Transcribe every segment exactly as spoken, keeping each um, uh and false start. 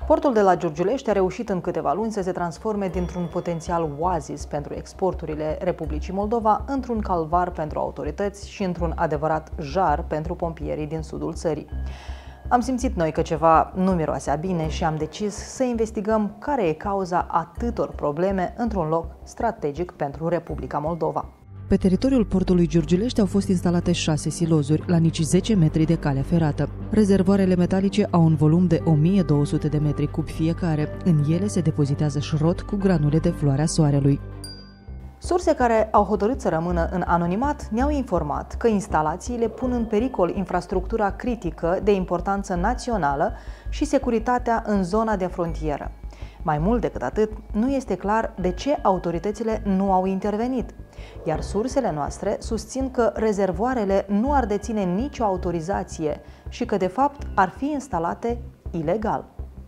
Portul de la Giurgiulești a reușit în câteva luni să se transforme dintr-un potențial oazis pentru exporturile Republicii Moldova într-un calvar pentru autorități și într-un adevărat jar pentru pompierii din sudul țării. Am simțit noi că ceva nu miroasea bine și am decis să investigăm care e cauza atâtor probleme într-un loc strategic pentru Republica Moldova. Pe teritoriul portului Giurgiulești au fost instalate șase silozuri, la nici zece metri de cale ferată. Rezervoarele metalice au un volum de o mie două sute de metri cub fiecare. În ele se depozitează șrot cu granule de floarea soarelui. Surse care au hotărât să rămână în anonimat ne-au informat că instalațiile pun în pericol infrastructura critică de importanță națională și securitatea în zona de frontieră. Mai mult decât atât, nu este clar de ce autoritățile nu au intervenit, iar sursele noastre susțin că rezervoarele nu ar deține nicio autorizație și că, de fapt, ar fi instalate ilegal.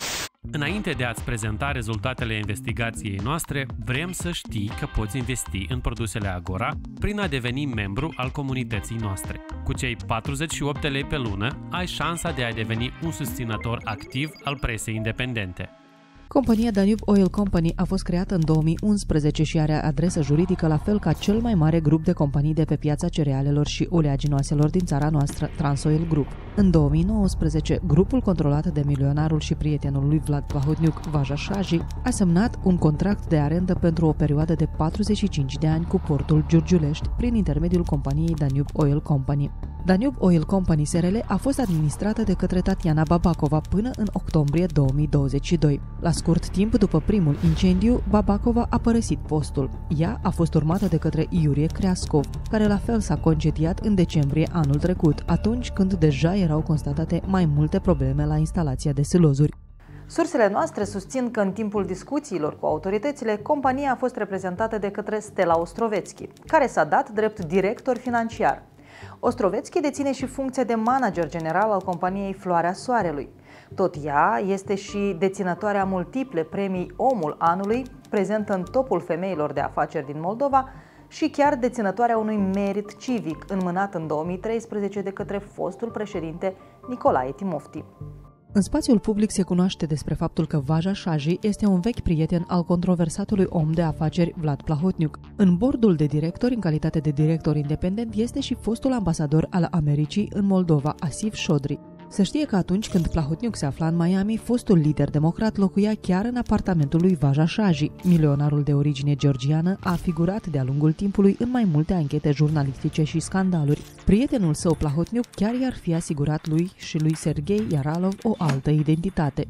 Înainte de a-ți prezenta rezultatele investigației noastre, vrem să știi că poți investi în produsele Agora prin a deveni membru al comunității noastre. Cu cei patruzeci și opt de lei pe lună, ai șansa de a deveni un susținător activ al presei independente. Compania Danube Oil Company a fost creată în două mii unsprezece și are adresă juridică la fel ca cel mai mare grup de companii de pe piața cerealelor și oleaginoaselor din țara noastră, Transoil Group. În două mii nouăsprezece, grupul controlat de milionarul și prietenul lui Vlad Plahotniuc, Vaja Shaji, a semnat un contract de arendă pentru o perioadă de patruzeci și cinci de ani cu portul Giurgiulești prin intermediul companiei Danube Oil Company. Danube Oil Company S R L a fost administrată de către Tatiana Babakova până în octombrie două mii douăzeci și doi. La scurt timp după primul incendiu, Babakova a părăsit postul. Ea a fost urmată de către Iurie Creascov, care la fel s-a concediat în decembrie anul trecut, atunci când deja erau constatate mai multe probleme la instalația de silozuri. Sursele noastre susțin că în timpul discuțiilor cu autoritățile, compania a fost reprezentată de către Stella Ostrovețchi, care s-a dat drept director financiar. Ostrovețchi deține și funcția de manager general al companiei Floarea Soarelui. Tot ea este și deținătoarea multiple premii Omul Anului, prezentă în topul femeilor de afaceri din Moldova și chiar deținătoarea unui merit civic înmânat în două mii treisprezece de către fostul președinte Nicolae Timofti. În spațiul public se cunoaște despre faptul că Vaja Shaji este un vechi prieten al controversatului om de afaceri Vlad Plahotniuc. În bordul de directori, în calitate de director independent, este și fostul ambasador al Americii în Moldova, Asif Shodri. Se știe că atunci când Plahotniuc se afla în Miami, fostul lider democrat locuia chiar în apartamentul lui Vaja Shaji. Milionarul de origine georgiană a figurat de-a lungul timpului în mai multe anchete jurnalistice și scandaluri. Prietenul său Plahotniuc chiar i-ar fi asigurat lui și lui Serghei Yaralov o altă identitate.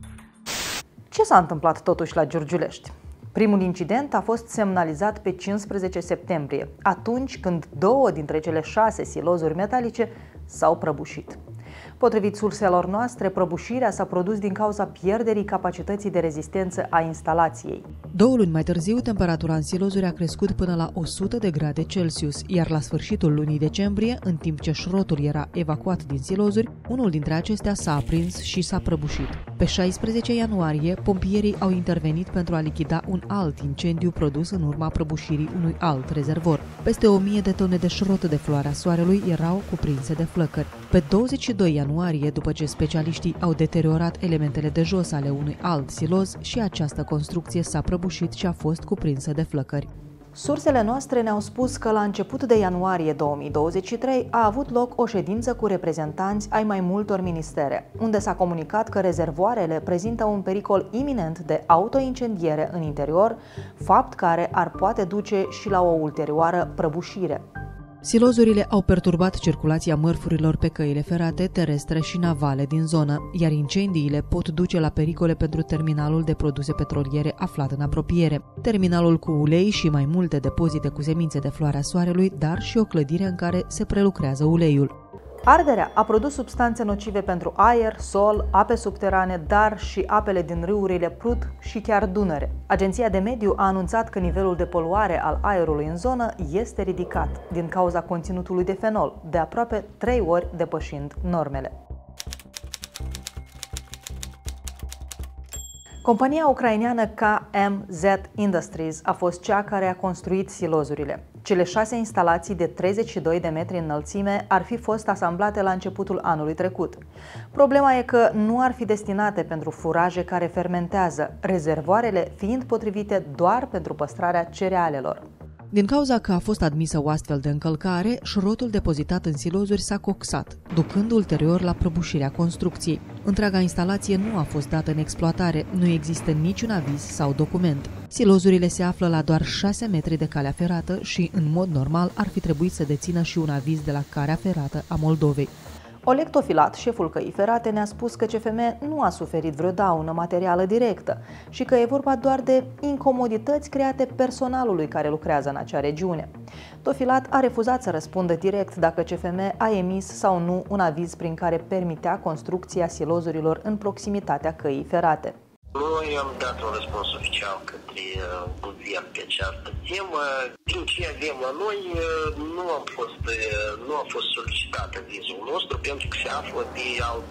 Ce s-a întâmplat totuși la Giurgiulești? Primul incident a fost semnalizat pe cincisprezece septembrie, atunci când două dintre cele șase silozuri metalice s-au prăbușit. Potrivit surselor noastre, prăbușirea s-a produs din cauza pierderii capacității de rezistență a instalației. Două luni mai târziu, temperatura în silozuri a crescut până la o sută de grade Celsius, iar la sfârșitul lunii decembrie, în timp ce șrotul era evacuat din silozuri, unul dintre acestea s-a aprins și s-a prăbușit. Pe șaisprezece ianuarie, pompierii au intervenit pentru a lichida un alt incendiu produs în urma prăbușirii unui alt rezervor. Peste o mie de tone de șrot de Floarea Soarelui erau cuprinse de flăcări. Pe douăzeci și doi ianuarie, după ce specialiștii au deteriorat elementele de jos ale unui alt siloz, și această construcție s-a prăbușit și a fost cuprinsă de flăcări. Sursele noastre ne-au spus că la început de ianuarie două mii douăzeci și trei a avut loc o ședință cu reprezentanți ai mai multor ministere, unde s-a comunicat că rezervoarele prezintă un pericol iminent de autoincendiere în interior, fapt care ar poate duce și la o ulterioară prăbușire. Silozurile au perturbat circulația mărfurilor pe căile ferate, terestre și navale din zonă, iar incendiile pot duce la pericole pentru terminalul de produse petroliere aflat în apropiere, terminalul cu ulei și mai multe depozite cu semințe de Floarea Soarelui, dar și o clădire în care se prelucrează uleiul. Arderea a produs substanțe nocive pentru aer, sol, ape subterane, dar și apele din râurile Prut și chiar Dunăre. Agenția de Mediu a anunțat că nivelul de poluare al aerului în zonă este ridicat din cauza conținutului de fenol, de aproape trei ori depășind normele. Compania ucraineană K M Z Industries a fost cea care a construit silozurile. C Cele șase instalații de treizeci și doi de metri înălțime ar fi fost asamblate la începutul anului trecut. Problema e că nu ar fi destinate pentru furaje care fermentează, rezervoarele fiind potrivite doar pentru păstrarea cerealelor. Din cauza că a fost admisă o astfel de încălcare, șrotul depozitat în silozuri s-a coxat, ducând ulterior la prăbușirea construcției. Întreaga instalație nu a fost dată în exploatare, nu există niciun aviz sau document. Silozurile se află la doar șase metri de calea ferată și, în mod normal, ar fi trebuit să dețină și un aviz de la Calea Ferată a Moldovei. Oleg Tofilat, șeful Căii Ferate, ne-a spus că C F M nu a suferit vreo daună materială directă și că e vorba doar de incomodități create personalului care lucrează în acea regiune. Tofilat a refuzat să răspundă direct dacă C F M a emis sau nu un aviz prin care permitea construcția silozurilor în proximitatea Căii Ferate. Noi am dat un răspuns oficial către guvern pe această temă. Din ce avem la noi, nu, am fost, nu a fost solicitat avizul nostru pentru că se află pe alt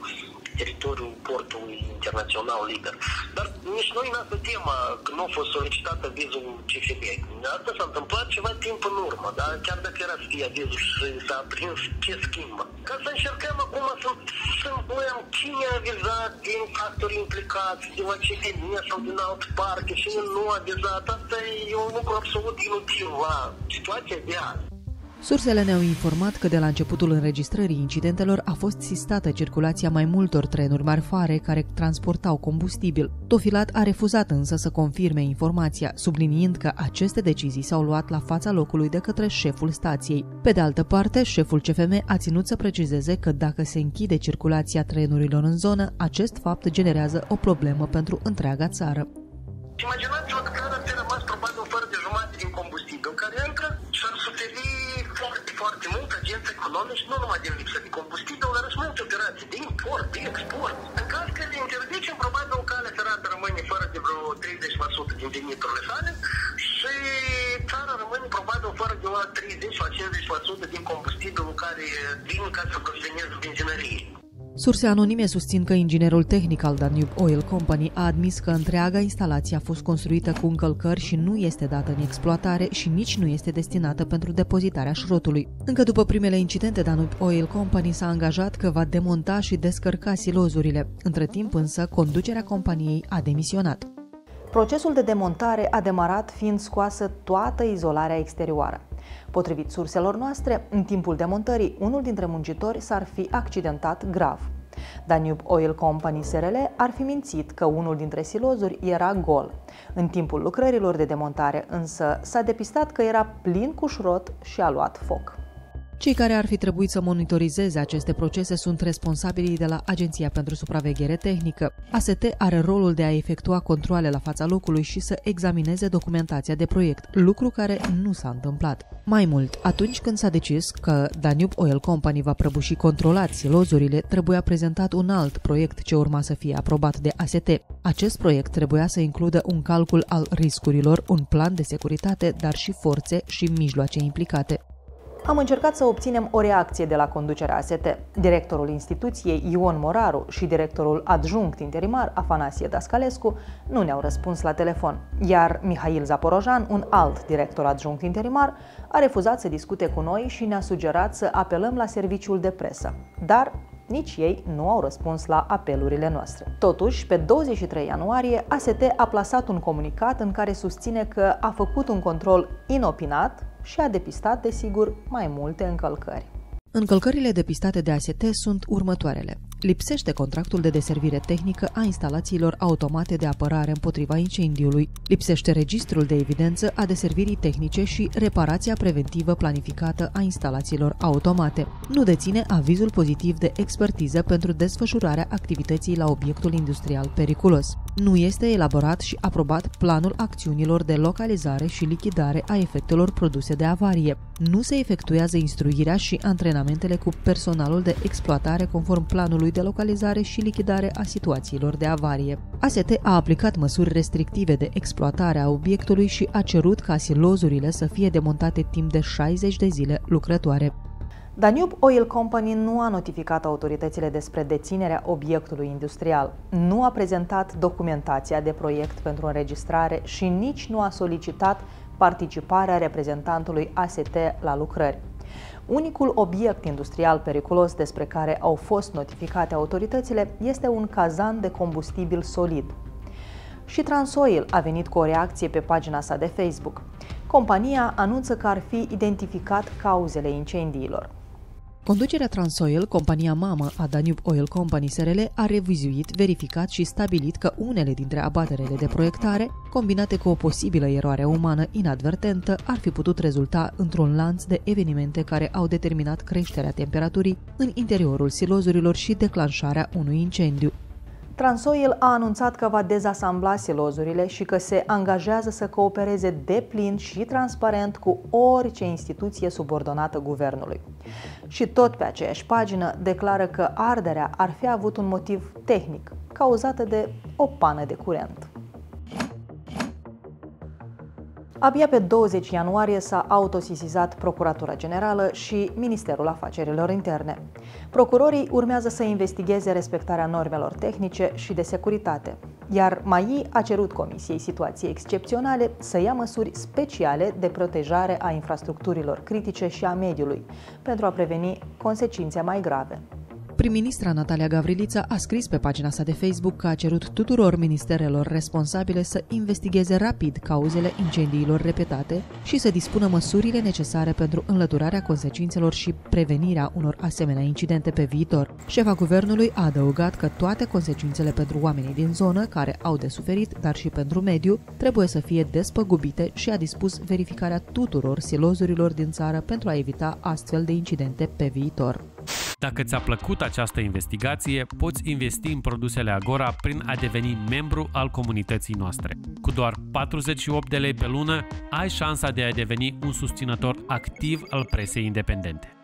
teritoriul portului internațional liber. Dar nici noi n-am dat tema că nu a fost solicitat avizul C F M. Asta s-a întâmplat ceva timp în urmă, dar chiar dacă era să fie avizul și s-a prins, ce schimbă? Ca să încercăm acum să întâmplăm cine a avizat din factorii implicați, de la C F M sau din altă parte, cine nu a avizat. Asta e un lucru absolut inutil la situația de azi. Sursele ne-au informat că de la începutul înregistrării incidentelor a fost sistată circulația mai multor trenuri marfare care transportau combustibil. Tofilat a refuzat însă să confirme informația, subliniind că aceste decizii s-au luat la fața locului de către șeful stației. Pe de altă parte, șeful C F M a ținut să precizeze că dacă se închide circulația trenurilor în zonă, acest fapt generează o problemă pentru întreaga țară. Imaginați-vă că țara ți-a rămas probabil fără de jumătate din combustibil care intră și ar suferi foarte, foarte mult agenți economici, nu numai din lipsă de combustibil, dar și multe operații de import, de export. În caz că le interzicem, probabil Calea Ferată rămâne fără de vreo treizeci la sută din veniturile sale și țara rămâne probabil fără de la treizeci la cincizeci la sută din combustibilul care vin ca să aprovizioneze benzinării. Surse anonime susțin că inginerul tehnic al Danube Oil Company a admis că întreaga instalație a fost construită cu încălcări și nu este dată în exploatare și nici nu este destinată pentru depozitarea șrotului. Încă după primele incidente, Danube Oil Company s-a angajat că va demonta și descărca silozurile. Între timp însă, conducerea companiei a demisionat. Procesul de demontare a demarat fiind scoasă toată izolarea exterioară. Potrivit surselor noastre, în timpul demontării, unul dintre muncitori s-ar fi accidentat grav. Danube Oil Company S R L ar fi mințit că unul dintre silozuri era gol. În timpul lucrărilor de demontare însă s-a depistat că era plin cu șrot și a luat foc. Cei care ar fi trebuit să monitorizeze aceste procese sunt responsabilii de la Agenția pentru Supraveghere Tehnică. A S T are rolul de a efectua controale la fața locului și să examineze documentația de proiect, lucru care nu s-a întâmplat. Mai mult, atunci când s-a decis că Danube Oil Company va prăbuși controlat silozurile, trebuia prezentat un alt proiect ce urma să fie aprobat de A S T. Acest proiect trebuia să includă un calcul al riscurilor, un plan de securitate, dar și forțe și mijloace implicate. Am încercat să obținem o reacție de la conducerea A S T. Directorul instituției, Ion Moraru, și directorul adjunct interimar, Afanasie Dascalescu, nu ne-au răspuns la telefon, iar Mihail Zaporojan, un alt director adjunct interimar, a refuzat să discute cu noi și ne-a sugerat să apelăm la serviciul de presă. Dar nici ei nu au răspuns la apelurile noastre. Totuși, pe douăzeci și trei ianuarie, A S T a plasat un comunicat în care susține că a făcut un control inopinat și a depistat, desigur, mai multe încălcări. Încălcările depistate de A S T sunt următoarele. Lipsește contractul de deservire tehnică a instalațiilor automate de apărare împotriva incendiului, lipsește registrul de evidență a deservirii tehnice și reparația preventivă planificată a instalațiilor automate. Nu deține avizul pozitiv de expertiză pentru desfășurarea activității la obiectul industrial periculos. Nu este elaborat și aprobat planul acțiunilor de localizare și lichidare a efectelor produse de avarie. Nu se efectuează instruirea și antrenamentele cu personalul de exploatare conform planului de localizare și lichidare a situațiilor de avarie. A S T a aplicat măsuri restrictive de exploatare a obiectului și a cerut ca silozurile să fie demontate timp de șaizeci de zile lucrătoare. Danube Oil Company nu a notificat autoritățile despre deținerea obiectului industrial, nu a prezentat documentația de proiect pentru înregistrare și nici nu a solicitat participarea reprezentantului A S T la lucrări. Unicul obiect industrial periculos despre care au fost notificate autoritățile este un cazan de combustibil solid. Și Transoil a venit cu o reacție pe pagina sa de Facebook. Compania anunță că ar fi identificat cauzele incendiilor. Conducerea Transoil, compania mamă a Danube Oil Company S R L, a revizuit, verificat și stabilit că unele dintre abaterele de proiectare, combinate cu o posibilă eroare umană inadvertentă, ar fi putut rezulta într-un lanț de evenimente care au determinat creșterea temperaturii în interiorul silozurilor și declanșarea unui incendiu. Transoil a anunțat că va dezasambla silozurile și că se angajează să coopereze deplin și transparent cu orice instituție subordonată guvernului. Și tot pe aceeași pagină declară că arderea ar fi avut un motiv tehnic, cauzată de o pană de curent. Abia pe douăzeci ianuarie s-a autosesizat Procuratura Generală și Ministerul Afacerilor Interne. Procurorii urmează să investigheze respectarea normelor tehnice și de securitate, iar M A I a cerut Comisiei Situații Excepționale să ia măsuri speciale de protejare a infrastructurilor critice și a mediului, pentru a preveni consecințe mai grave. Prim-ministra Natalia Gavrilița a scris pe pagina sa de Facebook că a cerut tuturor ministerelor responsabile să investigheze rapid cauzele incendiilor repetate și să dispună măsurile necesare pentru înlăturarea consecințelor și prevenirea unor asemenea incidente pe viitor. Șefa guvernului a adăugat că toate consecințele pentru oamenii din zonă care au de suferit, dar și pentru mediu, trebuie să fie despăgubite și a dispus verificarea tuturor silozurilor din țară pentru a evita astfel de incidente pe viitor. Dacă ți-a plăcut această investigație, poți investi în produsele Agora prin a deveni membru al comunității noastre. Cu doar patruzeci și opt de lei pe lună, ai șansa de a deveni un susținător activ al presei independente.